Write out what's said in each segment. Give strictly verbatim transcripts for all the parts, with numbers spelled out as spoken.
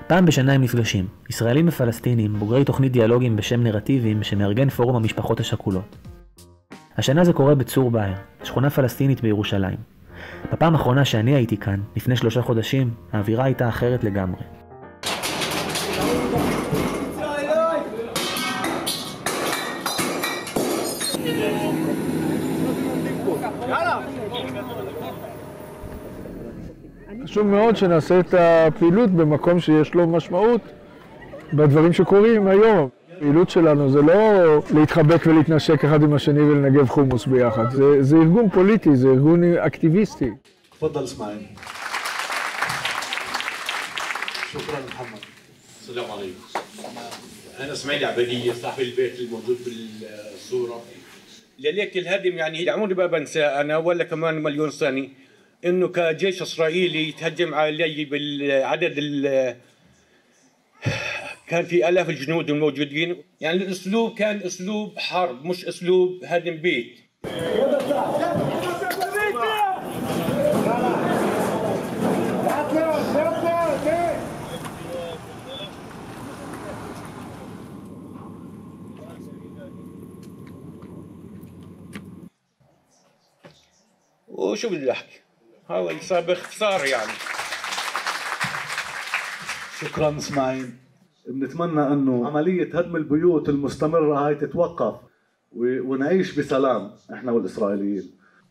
פעם בשנה הם נפגשים, ישראלים ופלסטינים, בוגרי תוכנית דיאלוגים בשם נרטיבים שמארגן פורום המשפחות השכולות. השנה זה קורה בצור באהר, שכונה פלסטינית בירושלים. בפעם האחרונה שאני הייתי כאן, לפני שלושה חודשים, האווירה הייתה אחרת לגמרי. חשוב מאוד שנעשה את הפעילות במקום שיש לו משמעות בדברים שקורים היום. הפעילות שלנו זה לא להתחבק ולהתנשק אחד עם השני ולנגב חומוס ביחד. זה, זה ארגון פוליטי, זה ארגון אקטיביסטי. תפضل اسماعيل. شكرا محمد. السلام عليكم. انا اسماعيل عبديه صاحب البيت الموجود بالصوره. لليك الهدم يعني عمري ما بنسى انا ولا كمان مليون سنه انه كجيش اسرائيلي يتهجم علي بالعدد ال كان في آلاف الجنود الموجودين، يعني الأسلوب كان أسلوب حرب مش أسلوب هدم بيت. وشو بدي أحكي؟ هذا اللي صار باختصار يعني. شكرا اسماعيل. بنتمنى انه عمليه هدم البيوت المستمره هاي تتوقف ونعيش بسلام احنا والاسرائيليين.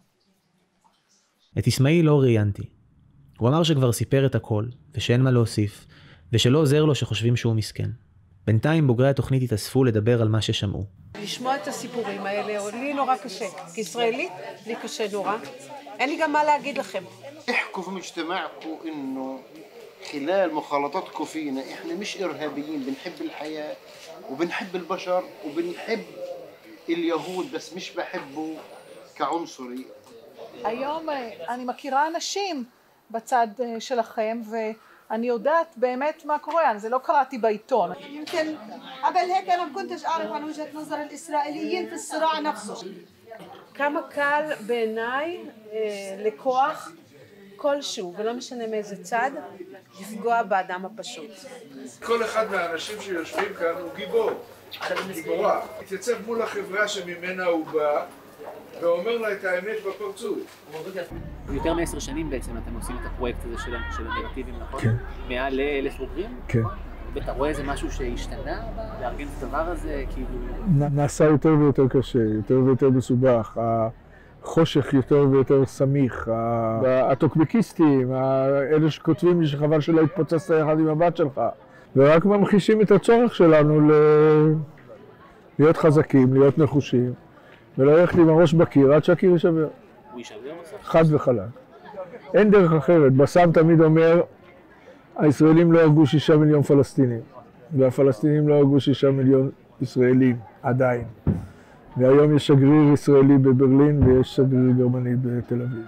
את ישמעאל לא ראיינתי. הוא אמר שכבר סיפר את הכל ושאין מה להוסיף ושלא עוזר לו שחושבים שהוא מסכן. בינתיים בוגרי התוכנית התאספו לדבר על מה ששמעו. לשמוע את הסיפורים האלה לי נורא קשה. כישראלית לי קשה נורא. אין לי גם מה להגיד לכם. احكوا في مجتمعكم انه خلال مخالطاتكم فينا احنا مش ارهابيين، بنحب الحياة وبنحب البشر وبنحب اليهود بس مش بحبه كعنصري. היום אני מכירה אנשים בצד שלכם ואני יודעת באמת מה קורה, זה לא קראתי בעיתון. يمكن قبل هيك انا ما كنتش اعرف عن وجهة نظر الاسرائيليين في الصراع نفسه. כמה קל בעיניי לכוח כלשהו, ולא משנה מאיזה צד, לפגוע באדם הפשוט. כל אחד מהאנשים שיושבים כאן הוא גיבור, גיבורה. התייצב מול החברה שממנה הוא בא, ואומר לה את האמת בפרצוף. יותר מעשר שנים בעצם אתם עושים את הפרויקט הזה של הנרטיבים, נכון? כן. מעל לאלף בוגרים? כן. ואתה רואה איזה משהו שהשתנה לארגן את הדבר הזה, כאילו... נעשה יותר ויותר קשה, יותר ויותר מסובך. חושך יותר ויותר סמיך, הטוקבקיסטים, אלה שכותבים לי שחבל שלא התפוצצת יחד עם הבת שלך, ורק ממחישים את הצורך שלנו להיות חזקים, להיות נחושים, ולא ללכת עם הראש בקיר עד שהקיר יישבר. הוא יישבר בסוף? חד וחלק. אין דרך אחרת. בסם תמיד אומר, הישראלים לא הרגו שישה מיליון פלסטינים, והפלסטינים לא הרגו שישה מיליון ישראלים, עדיין. והיום יש שגריר ישראלי בברלין ויש שגריר גרמני בתל אביב.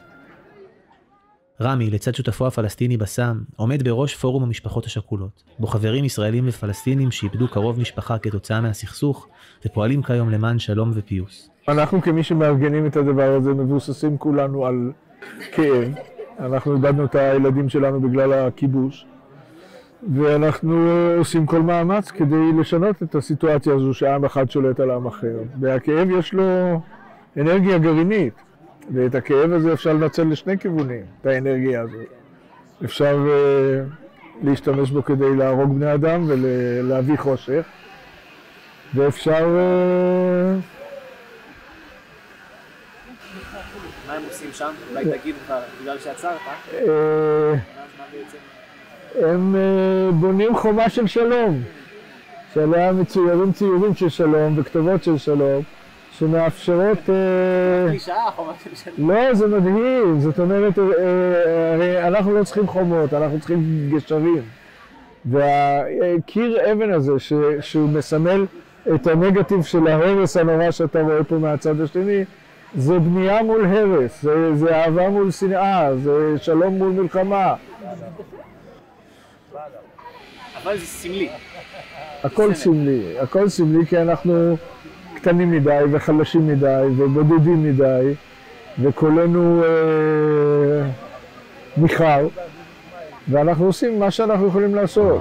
רמי, לצד שותפו הפלסטיני בסם, עומד בראש פורום המשפחות השכולות, בו חברים ישראלים ופלסטינים שאיבדו קרוב משפחה כתוצאה מהסכסוך, ופועלים כיום למען שלום ופיוס. אנחנו כמי שמארגנים את הדבר הזה מבוססים כולנו על כאב. אנחנו איבדנו את הילדים שלנו בגלל הכיבוש. ואנחנו עושים כל מאמץ כדי לשנות את הסיטואציה הזו שעם אחד שולט על עם אחר. והכאב יש לו אנרגיה גרעינית, ואת הכאב הזה אפשר לנצל לשני כיוונים, את האנרגיה הזו. אפשר uh, להשתמש בו כדי להרוג בני אדם ולהביא חושך, ואפשר... Uh... מה הם עושים שם? אולי תגיד כבר, בגלל שעצרת? Uh... מה בעצם? הם בונים חומה של שלום, שעליה מצוירים ציורים של שלום וכתובות של שלום, שמאפשרות... קלישאה, חומה של שלום. לא, זה מדהים, זאת אומרת, הרי אנחנו לא צריכים חומות, אנחנו צריכים גשרים. והקיר אבן הזה, שהוא מסמל את הנגטיב של ההרס הנורא שאתה רואה פה מהצד השני, זה בנייה מול הרס, זה, זה אהבה מול שנאה, זה שלום מול מלחמה. אבל זה סמלי. הכל סמלי, הכל סמלי כי אנחנו קטנים מדי וחלשים מדי ובודדים מדי וקולנו אה, ניחר ואנחנו עושים מה שאנחנו יכולים לעשות.